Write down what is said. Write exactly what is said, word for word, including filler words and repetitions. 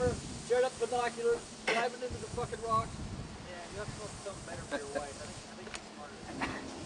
camera, showed up the binoculars, diving into the fucking rocks. Yeah, you have to come up with something better for your wife. I think, I think she's smarter than that.